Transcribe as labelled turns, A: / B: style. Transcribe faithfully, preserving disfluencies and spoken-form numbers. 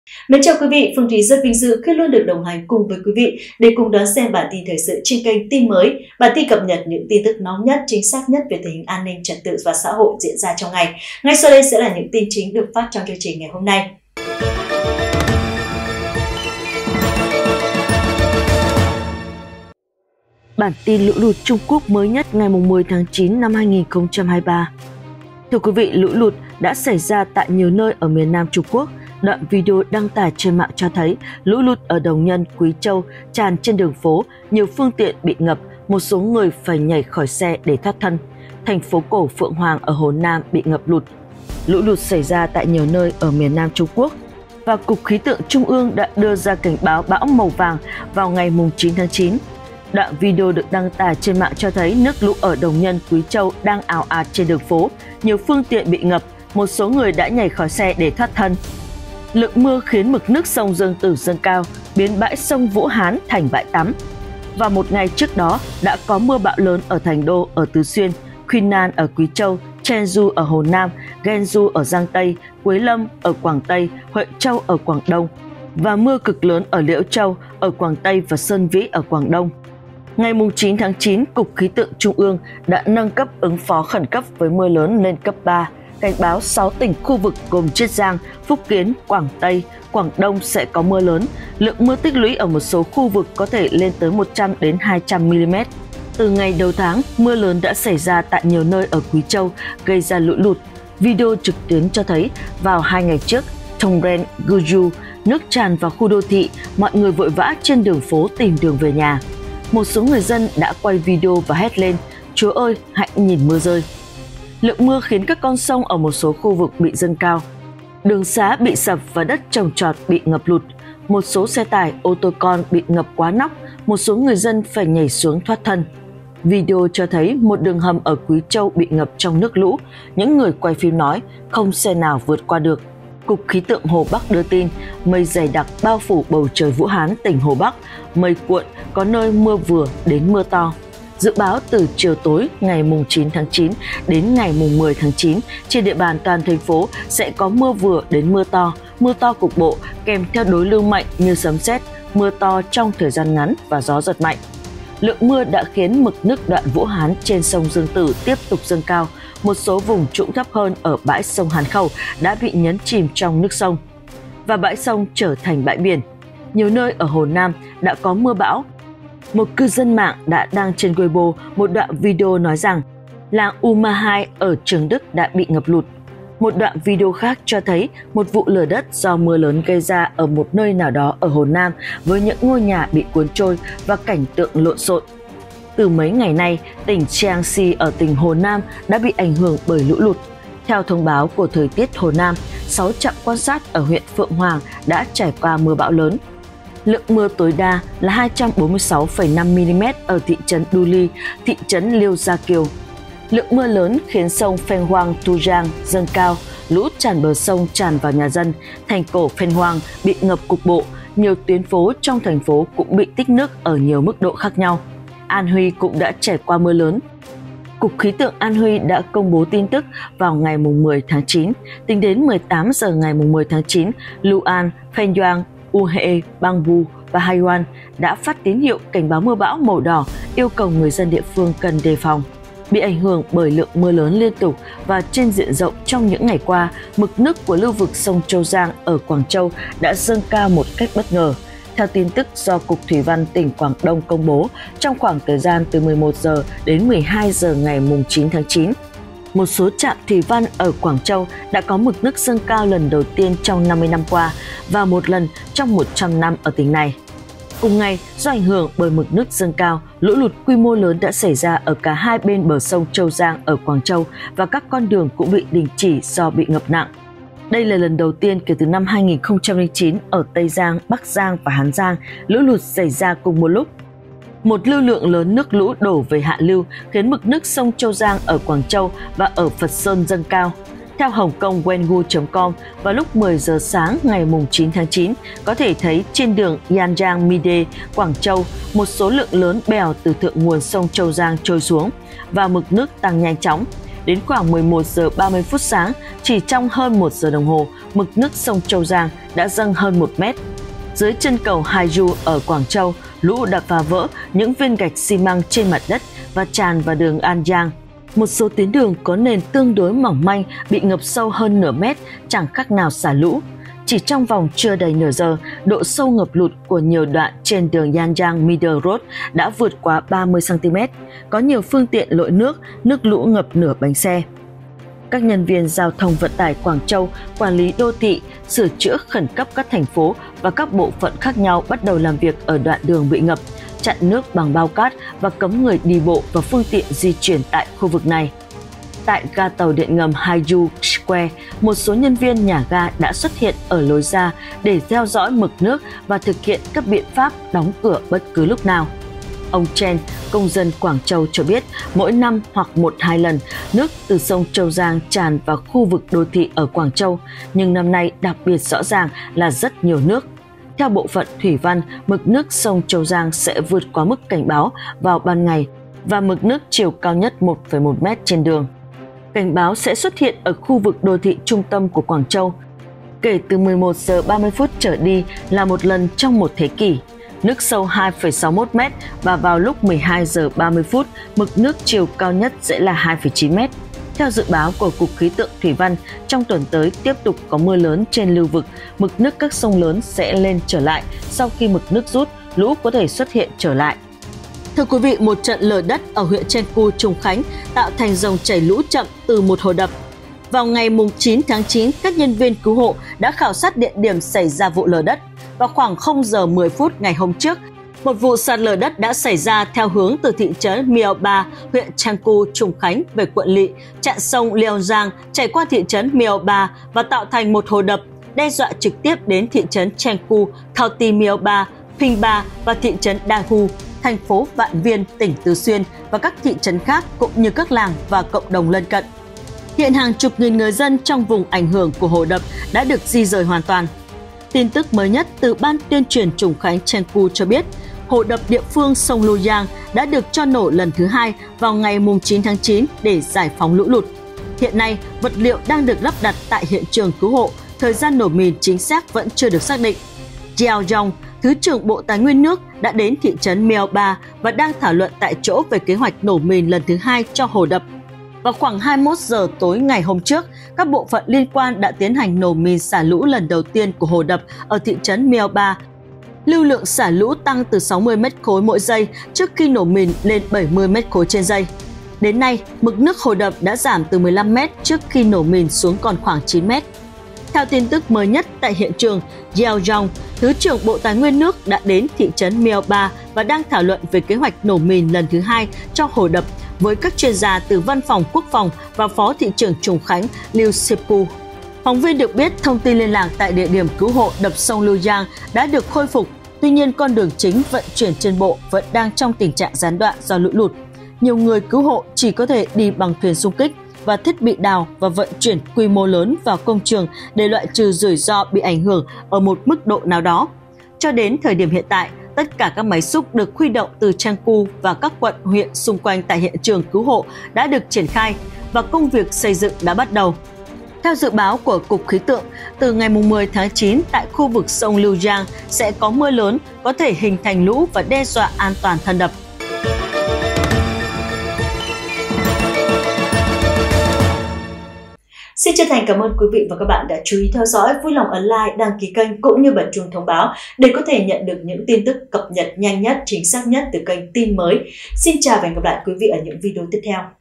A: Mến chào quý vị, Phương Thúy rất vinh dự khi luôn được đồng hành cùng với quý vị để cùng đón xem bản tin thời sự trên kênh Tin Mới, bản tin cập nhật những tin tức nóng nhất, chính xác nhất về tình hình an ninh trật tự và xã hội diễn ra trong ngày. Ngay sau đây sẽ là những tin chính được phát trong chương trình ngày hôm nay.
B: Bản tin lũ lụt Trung Quốc mới nhất ngày mười tháng chín năm hai nghìn không trăm hai mươi ba. Thưa quý vị, lũ lụt đã xảy ra tại nhiều nơi ở miền Nam Trung Quốc. Đoạn video đăng tải trên mạng cho thấy lũ lụt ở Đồng Nhân, Quý Châu tràn trên đường phố, nhiều phương tiện bị ngập, một số người phải nhảy khỏi xe để thoát thân. Thành phố cổ Phượng Hoàng ở Hồ Nam bị ngập lụt. Lũ lụt xảy ra tại nhiều nơi ở miền Nam Trung Quốc. Và Cục Khí tượng Trung ương đã đưa ra cảnh báo bão màu vàng vào ngày chín tháng chín. Đoạn video được đăng tải trên mạng cho thấy nước lũ ở Đồng Nhân, Quý Châu đang ào ạt trên đường phố, nhiều phương tiện bị ngập, một số người đã nhảy khỏi xe để thoát thân. Lượng mưa khiến mực nước sông Dương Tử dâng cao, biến bãi sông Vũ Hán thành bãi tắm. Và một ngày trước đó đã có mưa bão lớn ở Thành Đô ở Tứ Xuyên, Quy Nan ở Quý Châu, Cheonju ở Hồ Nam, Gansu ở Giang Tây, Quế Lâm ở Quảng Tây, Huệ Châu ở Quảng Đông và mưa cực lớn ở Liễu Châu ở Quảng Tây và Sơn Vĩ ở Quảng Đông. Ngày chín tháng chín, Cục Khí tượng Trung ương đã nâng cấp ứng phó khẩn cấp với mưa lớn lên cấp ba, cảnh báo sáu tỉnh khu vực gồm Chiết Giang, Phúc Kiến, Quảng Tây, Quảng Đông sẽ có mưa lớn. Lượng mưa tích lũy ở một số khu vực có thể lên tới một trăm đến hai trăm mi-li-mét. Từ ngày đầu tháng, mưa lớn đã xảy ra tại nhiều nơi ở Quý Châu, gây ra lũ lụt. Video trực tuyến cho thấy vào hai ngày trước, Tongren, Guju, nước tràn vào khu đô thị, mọi người vội vã trên đường phố tìm đường về nhà. Một số người dân đã quay video và hét lên, "Chúa ơi, hãy nhìn mưa rơi." Lượng mưa khiến các con sông ở một số khu vực bị dâng cao. Đường xá bị sập và đất trồng trọt bị ngập lụt. Một số xe tải, ô tô con bị ngập quá nóc, một số người dân phải nhảy xuống thoát thân. Video cho thấy một đường hầm ở Quý Châu bị ngập trong nước lũ. Những người quay phim nói không xe nào vượt qua được. Cục Khí tượng Hồ Bắc đưa tin mây dày đặc bao phủ bầu trời Vũ Hán, tỉnh Hồ Bắc, mây cuộn, có nơi mưa vừa đến mưa to. Dự báo từ chiều tối ngày chín tháng chín đến ngày mười tháng chín, trên địa bàn toàn thành phố sẽ có mưa vừa đến mưa to, mưa to cục bộ kèm theo đối lưu mạnh như sấm sét, mưa to trong thời gian ngắn và gió giật mạnh. Lượng mưa đã khiến mực nước đoạn Vũ Hán trên sông Dương Tử tiếp tục dâng cao. Một số vùng trũng thấp hơn ở bãi sông Hán Khẩu đã bị nhấn chìm trong nước sông và bãi sông trở thành bãi biển. Nhiều nơi ở Hồ Nam đã có mưa bão. Một cư dân mạng đã đăng trên Weibo một đoạn video nói rằng làng Uma hai ở Trường Đức đã bị ngập lụt. Một đoạn video khác cho thấy một vụ lở đất do mưa lớn gây ra ở một nơi nào đó ở Hồ Nam với những ngôi nhà bị cuốn trôi và cảnh tượng lộn xộn. Từ mấy ngày nay, tỉnh Jiangxi ở tỉnh Hồ Nam đã bị ảnh hưởng bởi lũ lụt. Theo thông báo của Thời tiết Hồ Nam, sáu trạm quan sát ở huyện Phượng Hoàng đã trải qua mưa bão lớn. Lượng mưa tối đa là hai trăm bốn mươi sáu phẩy năm mi-li-mét ở thị trấn Du Ly, thị trấn Liêu Gia Kiều. Lượng mưa lớn khiến sông Pheng Hoang Tu Giang dâng cao, lũ tràn bờ sông tràn vào nhà dân, thành cổ Pheng Hoang bị ngập cục bộ, nhiều tuyến phố trong thành phố cũng bị tích nước ở nhiều mức độ khác nhau. An Huy cũng đã trải qua mưa lớn. Cục Khí tượng An Huy đã công bố tin tức vào ngày mười tháng chín. Tính đến mười tám giờ ngày mười tháng chín, Luan, Pheng Doang, Uhe, Bangbu và Haiwan đã phát tín hiệu cảnh báo mưa bão màu đỏ, yêu cầu người dân địa phương cần đề phòng. Bị ảnh hưởng bởi lượng mưa lớn liên tục và trên diện rộng trong những ngày qua, mực nước của lưu vực sông Châu Giang ở Quảng Châu đã dâng cao một cách bất ngờ. Theo tin tức do Cục Thủy văn tỉnh Quảng Đông công bố, trong khoảng thời gian từ mười một giờ đến mười hai giờ ngày chín tháng chín, một số trạm thủy văn ở Quảng Châu đã có mực nước dâng cao lần đầu tiên trong năm mươi năm qua và một lần trong một trăm năm ở tỉnh này. Cùng ngày, do ảnh hưởng bởi mực nước dâng cao, lũ lụt quy mô lớn đã xảy ra ở cả hai bên bờ sông Châu Giang ở Quảng Châu và các con đường cũng bị đình chỉ do bị ngập nặng. Đây là lần đầu tiên kể từ năm hai nghìn không trăm lẻ chín ở Tây Giang, Bắc Giang và Hán Giang lũ lụt xảy ra cùng một lúc. Một lưu lượng lớn nước lũ đổ về hạ lưu khiến mực nước sông Châu Giang ở Quảng Châu và ở Phật Sơn dâng cao. Theo Hồng Kông Wengu chấm com, vào lúc mười giờ sáng ngày chín tháng chín, có thể thấy trên đường Yanjiang Mide, Quảng Châu, một số lượng lớn bèo từ thượng nguồn sông Châu Giang trôi xuống và mực nước tăng nhanh chóng. đến khoảng mười một giờ ba mươi phút sáng, chỉ trong hơn một giờ đồng hồ, mực nước sông Châu Giang đã dâng hơn một mét. Dưới chân cầu Haiyu ở Quảng Châu, lũ đã phá vỡ những viên gạch xi măng trên mặt đất và tràn vào đường An Giang. Một số tuyến đường có nền tương đối mỏng manh bị ngập sâu hơn nửa mét, chẳng khác nào xả lũ. Chỉ trong vòng chưa đầy nửa giờ, độ sâu ngập lụt của nhiều đoạn trên đường Yanjiang Middle Road đã vượt quá ba mươi xăng ti mét. Có nhiều phương tiện lội nước, nước lũ ngập nửa bánh xe. Các nhân viên giao thông vận tải Quảng Châu, quản lý đô thị, sửa chữa khẩn cấp các thành phố và các bộ phận khác nhau bắt đầu làm việc ở đoạn đường bị ngập, chặn nước bằng bao cát và cấm người đi bộ và phương tiện di chuyển tại khu vực này. Tại ga tàu điện ngầm Haiyu Square, một số nhân viên nhà ga đã xuất hiện ở lối ra để theo dõi mực nước và thực hiện các biện pháp đóng cửa bất cứ lúc nào. Ông Chen, công dân Quảng Châu cho biết mỗi năm hoặc một hai lần, nước từ sông Châu Giang tràn vào khu vực đô thị ở Quảng Châu, nhưng năm nay đặc biệt rõ ràng là rất nhiều nước. Theo bộ phận thủy văn, mực nước sông Châu Giang sẽ vượt quá mức cảnh báo vào ban ngày và mực nước chiều cao nhất một phẩy một mét trên đường. Cảnh báo sẽ xuất hiện ở khu vực đô thị trung tâm của Quảng Châu. Kể từ mười một giờ ba mươi phút trở đi là một lần trong một thế kỷ. Nước sâu hai phẩy sáu mốt mét và vào lúc mười hai giờ ba mươi phút, mực nước chiều cao nhất sẽ là hai phẩy chín mét. Theo dự báo của Cục Khí tượng Thủy văn, trong tuần tới tiếp tục có mưa lớn trên lưu vực, mực nước các sông lớn sẽ lên trở lại. Sau khi mực nước rút, lũ có thể xuất hiện trở lại. Thưa quý vị, một trận lở đất ở huyện Pleiku, Trùng Khánh tạo thành dòng chảy lũ chậm từ một hồ đập. Vào ngày chín tháng chín, các nhân viên cứu hộ đã khảo sát địa điểm xảy ra vụ lở đất. Vào khoảng không giờ mười phút ngày hôm trước, một vụ sạt lở đất đã xảy ra theo hướng từ thị trấn Miao Ba, huyện Pleiku, Trùng Khánh về quận Lị, chặn sông Liêu Giang chảy qua thị trấn Miao Ba và tạo thành một hồ đập, đe dọa trực tiếp đến thị trấn Pleiku, County Miao Ba, Phinh Ba và thị trấn Đa Hu, thành phố Vạn Viên, tỉnh Tứ Xuyên và các thị trấn khác cũng như các làng và cộng đồng lân cận. Hiện hàng chục nghìn người dân trong vùng ảnh hưởng của hồ đập đã được di rời hoàn toàn. Tin tức mới nhất từ Ban tuyên truyền Trùng Khánh Pleiku cho biết, hồ đập địa phương sông Lu Giang đã được cho nổ lần thứ hai vào ngày chín tháng chín để giải phóng lũ lụt. Hiện nay, vật liệu đang được lắp đặt tại hiện trường cứu hộ, thời gian nổ mìn chính xác vẫn chưa được xác định. Jiao Zhong, Thứ trưởng Bộ Tài nguyên nước đã đến thị trấn Miao Ba và đang thảo luận tại chỗ về kế hoạch nổ mìn lần thứ hai cho hồ đập. Vào khoảng hai mươi mốt giờ tối ngày hôm trước, các bộ phận liên quan đã tiến hành nổ mìn xả lũ lần đầu tiên của hồ đập ở thị trấn Miao Ba. Lưu lượng xả lũ tăng từ sáu mươi mét khối mỗi giây trước khi nổ mìn lên bảy mươi mét khối trên giây. Đến nay, mực nước hồ đập đã giảm từ mười lăm mét trước khi nổ mìn xuống còn khoảng chín mét. Theo tin tức mới nhất tại hiện trường, Jiao Zhong, Thứ trưởng Bộ Tài nguyên nước đã đến thị trấn Miao Ba và đang thảo luận về kế hoạch nổ mìn lần thứ hai cho hồ đập với các chuyên gia từ Văn phòng Quốc phòng và Phó thị trưởng Trùng Khánh Liu Sipu. Phóng viên được biết thông tin liên lạc tại địa điểm cứu hộ đập sông Lu Giang đã được khôi phục, tuy nhiên con đường chính vận chuyển trên bộ vẫn đang trong tình trạng gián đoạn do lũ lụt. Nhiều người cứu hộ chỉ có thể đi bằng thuyền xung kích và thiết bị đào và vận chuyển quy mô lớn vào công trường để loại trừ rủi ro bị ảnh hưởng ở một mức độ nào đó. Cho đến thời điểm hiện tại, tất cả các máy xúc được huy động từ Pleiku và các quận huyện xung quanh tại hiện trường cứu hộ đã được triển khai và công việc xây dựng đã bắt đầu. Theo dự báo của Cục Khí tượng, từ ngày mười tháng chín tại khu vực sông Lu Giang sẽ có mưa lớn, có thể hình thành lũ và đe dọa an toàn thân đập.
A: Xin chân thành cảm ơn quý vị và các bạn đã chú ý theo dõi, vui lòng ấn like, đăng ký kênh cũng như bật chuông thông báo để có thể nhận được những tin tức cập nhật nhanh nhất, chính xác nhất từ kênh tin mới. Xin chào và hẹn gặp lại quý vị ở những video tiếp theo.